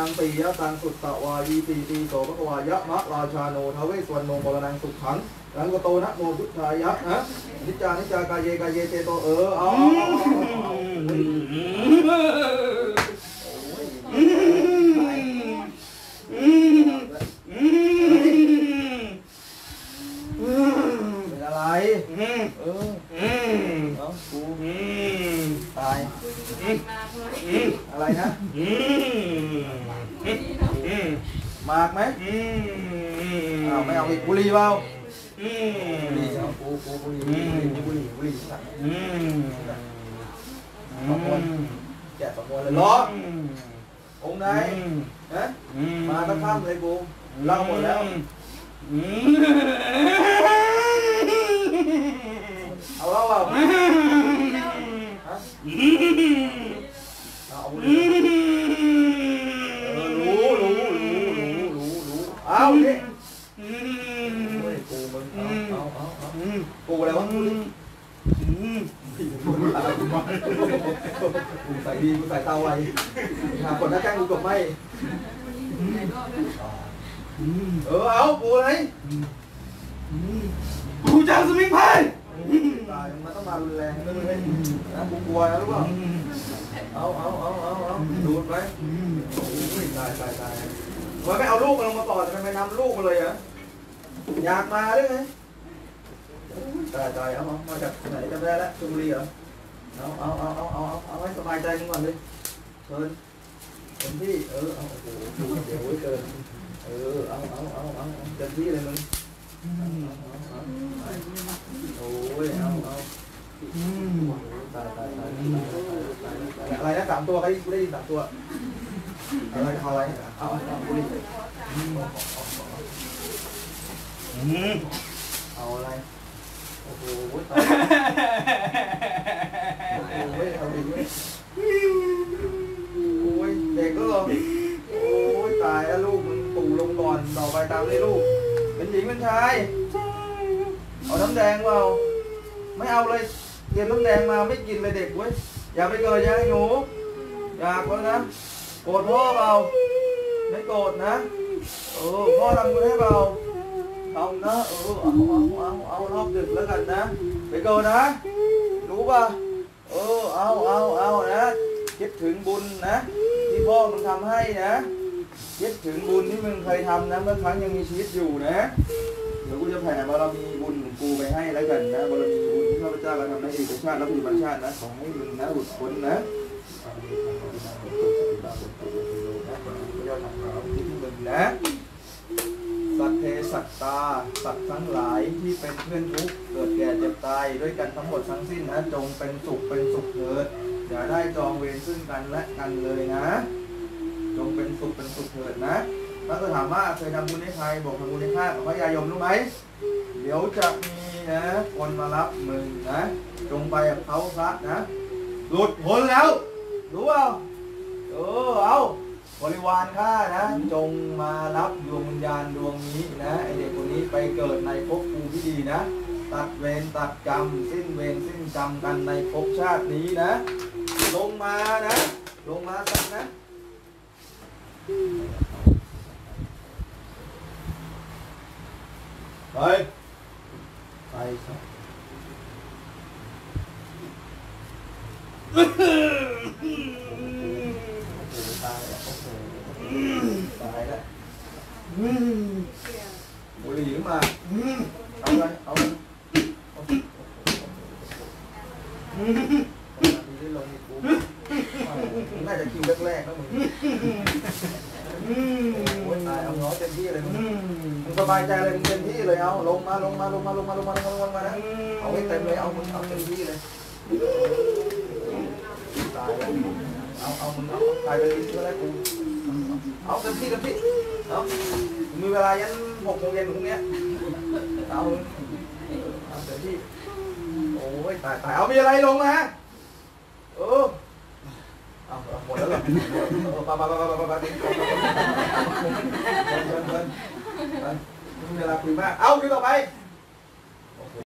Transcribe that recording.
นังปิยะตังสุตตวายีตีตีโสภควายะมะราชาโนทเวสวรรณโนบรนังสุขังรังกโตนะโมพุทธายะนะนิจจานิจจากายเจโตเอาเป็นอะไรเอากูตายอะไรนะมากไหมไม่เอาอีกบุหรี่เปล่าบุหรี่เอากูบุหรี่สั่งสองคนแกะสองคนเลยล้อองค์ไหนนะมาตั้งค่ำเลยกูเล่าหมดแล้วเอาเล่าเปล่าเอาบุหรี่รู้เอาดิกูมึงเอากูอะไรวะกูใส่ดีกูใส่เตาไว้หาคนหน้าแข้งกูกบไม่เอากูอะไรกูจะสมิงไพ่ตายมันต้องมารุนแรงนะมึงนะกูกลัวนะรู้ป่ะเอาดูดไปตายมันไม่เอาลูกมันลงมาต่อทำไมไม่นำลูกมาเลยอ่ะอยากมาด้วยไงตายเอามาจากไหนจำได้แล้วชลบุรีเหรอเอาให้สบายใจกันก่อนเลยเชิญเต็มที่เอาโอ้โหเดี๋ยวเกินเอาเต็มที่เลยมึงโอ้ยเอาตายอะไรนะ3 ตัวใครได้ยิน3 ตัวอะไรเอาบุหรี่เอาอะไรโอ้โหตายเอาอีกโอ้ยเด็กก็โอ้ยตายแล้วลูกมึงตู่ลงก่อนต่อไปตามเลยลูกเป็นหญิงเป็นชายเอาน้ำแดงเปล่าไม่เอาเลยเตรียมน้ำแดงมาไม่กินเลยเด็กเว้ยอย่าไปเกิดอย่าให้หนูอยากเลยนะโกรธพ่อเปล่าไม่โกรธนะพ่อทำมือให้เปล่าเอานะเอารอบดึกแล้วกันนะไปเกิดนะรู้ป่ะเอานะคิดถึงบุญนะที่พ่อมึงทำให้นะคิดถึงบุญที่มึงเคยทำนะเมื่อครั้งยังมีชีวิตอยู่นะเดี๋ยวกูจะแผ่บารมีบุญของกูไปให้แล้วกันนะบารมีบุญที่ข้าพเจ้าเราทำให้ดีต่อชาติและปัจจุบันชาตินะขอให้มึงนะหลุดพ้นนะนะสัตเทสัตตาสัตว์ทั้งหลายที่เป็นเพื่อนทุกข์เกิดแก่เจ็บตายด้วยกันทั้งหมดทั้งสิ้นนะจงเป็นสุขเถิดอย่าได้จองเวรซึ่งกันและกันเลยนะจงเป็นสุขเถิดนะถ้าถามว่าเคยทำบุญให้ใครบอกทำบุญให้ข้าพระยายมรู้ไหมเดี๋ยวจะมีนะคนมารับมึงนะจงไปกับเขาพระนะหลุดพ้นแล้วรู้เปล่าเอาบริวารข้านะจงมารับดวงวิญญาณดวงนี้นะไอเด็กคนนี้ไปเกิดในภพภูมิที่ดีนะตัดเวรตัดกรรมสิ้นเวรสิ้นกรรมกันในภพชาตินี้นะลงมานะลงมากันนะไปครับตายแล้วบุหรี่ขึ้นมาเอาเลยเอาเลยได้ลงอีกกูน่าจะคิวแรกๆแล้วมึงโอ้ยตายเอาน้อยเต็มที่เลยมึงสบายใจเลยมึงเต็มที่เลยเอาลงมานะเอาให้เต็มเลยเอามึงเอาเต็มที่เลยตายแล้วเอามึงเอาตายไปเลยก็ได้กูเอาเต็มที่เอามีเวลายัน6 โมงเย็นพรุ่งนี้เอาเต็มที่โอ้ยตายเอามีอะไรลงมาเอาหมดแล้วเหรอไปมีเวลาคุยมากเอาคุยต่อไป